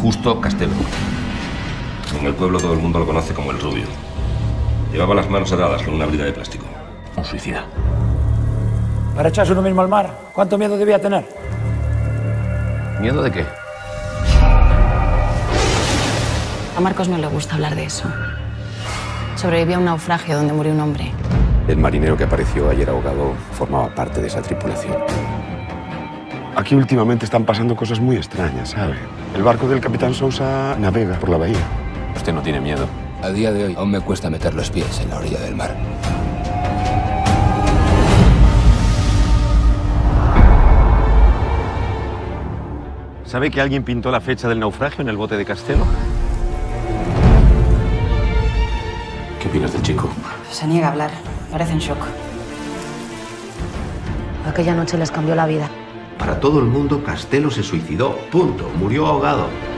Justo Castelo. En el pueblo todo el mundo lo conoce como el Rubio. Llevaba las manos atadas con una brida de plástico. Un suicida. Para echarse uno mismo al mar, ¿cuánto miedo debía tener? ¿Miedo de qué? A Marcos no le gusta hablar de eso. Sobrevivió a un naufragio donde murió un hombre. El marinero que apareció ayer ahogado formaba parte de esa tripulación. Aquí últimamente están pasando cosas muy extrañas, ¿sabe? El barco del capitán Sousa navega por la bahía. ¿Usted no tiene miedo? A día de hoy aún me cuesta meter los pies en la orilla del mar. ¿Sabe que alguien pintó la fecha del naufragio en el bote de Castelo? ¿Qué opinas del chico? Se niega a hablar. Parece en shock. Aquella noche les cambió la vida. Para todo el mundo, Castelo se suicidó. Punto. Murió ahogado.